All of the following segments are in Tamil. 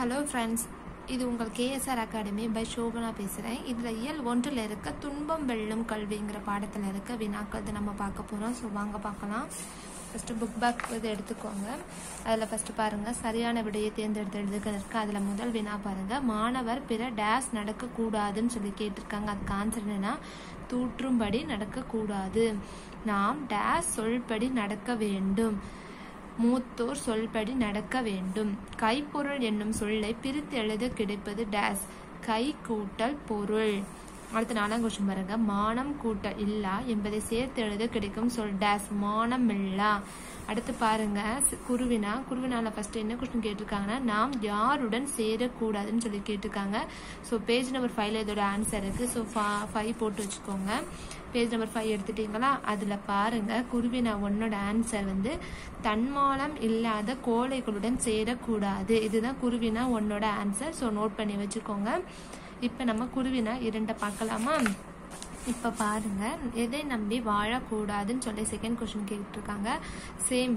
ஹலோ ஃப்ரெண்ட்ஸ், இது உங்கள் KSR அகாடமி பை ஷோபனா பேசுகிறேன். இதில் இயல் 1 இருக்க துன்பம் வெல்லும் கல்விங்கிற பாடத்தில் இருக்க வினாக்கள் நம்ம பார்க்க போகிறோம். ஸோ வாங்க பார்க்கலாம். ஃபஸ்ட்டு புக் பேக் இது எடுத்துக்கோங்க. அதில் ஃபஸ்ட்டு பாருங்கள், சரியான விடையை தேர்ந்தெடுத்து எழுதுக்க இருக்கு. அதில் முதல் வினா பாருங்கள், மாணவர் பிற டேஸ் நடக்கக்கூடாதுன்னு சொல்லி கேட்டிருக்காங்க. அதுக்கு ஆன்சர் என்னன்னா, தூற்றும்படி நடக்கக்கூடாது. நாம் டேஸ் சொல்படி நடக்க வேண்டும். மூத்தோர் சொல்படி நடக்க வேண்டும். கைப்பொருள் என்னும் சொல்லை பிரித்து எழுத கிடைப்பது டேஸ், கை கூட்டல் பொருள். அடுத்த 4ஆம் கொஸ்டின் பாருங்க, மானம் கூட்டல் இல்லா என்பதை சேர்த்து எழுத கிடைக்கும் சொல் டேஸ், மானம் இல்லா. அடுத்து பாருங்க, குருவினால ஃபர்ஸ்ட் என்ன கொஸ்டின் கேட்டிருக்காங்கன்னா, நாம் யாருடன் சேரக்கூடாதுன்னு சொல்லி கேட்டிருக்காங்க. ஸோ பேஜ் நம்பர் 5 இதோட ஆன்சர் இருக்கு. ஸோ 5 போட்டு வச்சுக்கோங்க. பேஜ் நம்பர் 5 எடுத்துட்டீங்களா? அதுல பாருங்க, குருவினா 1ஓட ஆன்சர் தன்மானம் இல்லாத கோழைகளுடன் சேரக்கூடாது. இதுதான் குருவினா 1ஓட ஆன்சர். ஸோ நோட் பண்ணி வச்சுக்கோங்க. இப்ப நம்ம குருவினா 2 பார்க்கலாமா? இப்ப பாருங்க, எதை நம்பி வாழக்கூடாதுன்னு சொல்லி செகண்ட் கொஸ்டின் கேட்டிருக்காங்க. சேம்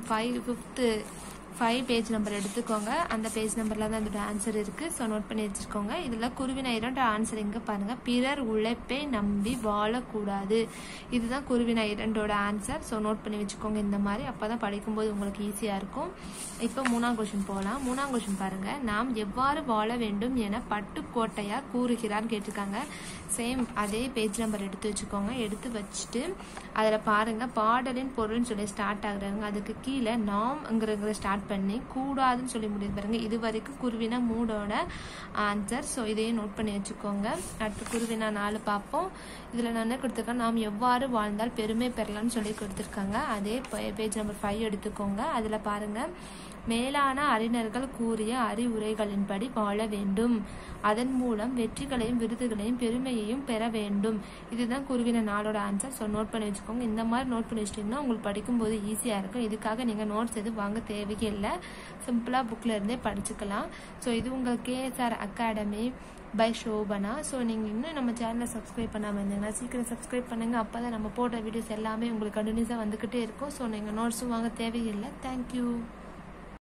5 பேஜ் நம்பர் எடுத்துக்கோங்க. அந்த பேஜ் நம்பர்ல தான் அதோட ஆன்சர் இருக்கு. ஸோ நோட் பண்ணி வச்சிருக்கோங்க. இதுல குருவினா 2 ஆன்சர் எங்க பாருங்க, பிறர் உழைப்பை நம்பி வாழக்கூடாது. இதுதான் குருவினா 2ஓட ஆன்சர். ஸோ நோட் பண்ணி வச்சுக்கோங்க இந்த மாதிரி. அப்பதான் படிக்கும்போது உங்களுக்கு ஈஸியா இருக்கும். இப்போ 3ஆம் கொஸ்டின் போகலாம். 3ஆம் கொஸ்டின் பாருங்க, நாம் எவ்வாறு வாழ வேண்டும் என பட்டுக்கோட்டையார் கூறுகிறார் கேட்டிருக்காங்க. சேம் அதே பேஜ் நம்பர் எடுத்து வச்சுக்கோங்க. எடுத்து வச்சுட்டு அதுல பாருங்க, பாடலின் பொருள்னு சொல்லி ஸ்டார்ட் ஆகுறாங்க. அதுக்கு கீழே நாம்ங்கிற ஸ்டார்ட் பண்ணி கூடாதுன்னு சொல்லி முடியுது பாருங்க. இது வரைக்கும் குருவினா 3ஓட ஆன்சர். ஸோ இதையும் நோட் பண்ணி வச்சுக்கோங்க. அடுத்து குருவினா 4 பார்ப்போம். இதுல நான் என்ன கொடுத்துருக்கேன், நாம் எவ்வாறு வாழ்ந்தால் பெருமை பெறலாம்னு சொல்லி கொடுத்துருக்காங்க. அதே பேஜ் நம்பர் 5 எடுத்துக்கோங்க. அதுல பாருங்க, மேலான அறிஞர்கள் கூறிய அறிவுரைகளின்படி வாழ வேண்டும். அதன் மூலம் வெற்றிகளையும் விருதுகளையும் பெருமையையும் பெற வேண்டும். இதுதான் குருவின 4ஓட ஆன்சர். ஸோ நோட் பண்ணி வச்சுக்கோங்க. இந்த மாதிரி நோட் பண்ணி வச்சிட்டீங்கன்னா உங்களுக்கு படிக்கும்போது ஈஸியா இருக்கும். இதுக்காக நீங்க நோட்ஸ் எதுவும் வாங்க தேவையே இல்லை. சிம்பிளா புக்ல இருந்தே படிச்சுக்கலாம். ஸோ இது உங்கள் KSR academy by Shobhana. So நீங்கள் இன்னும் நம்ம சேனலை சப்ஸ்கிரைப் பண்ணாமல் இருந்தீங்கன்னா சீக்கிரம் சப்ஸ்கிரைப் பண்ணுங்க. அப்போ தான் நம்ம போடுற வீடியோஸ் எல்லாமே உங்களுக்கு கண்டினியூஸாக வந்துக்கிட்டே இருக்கும். ஸோ நீங்கள் நோட்ஸும் வாங்க தேவையில்லை. தேங்க்யூ.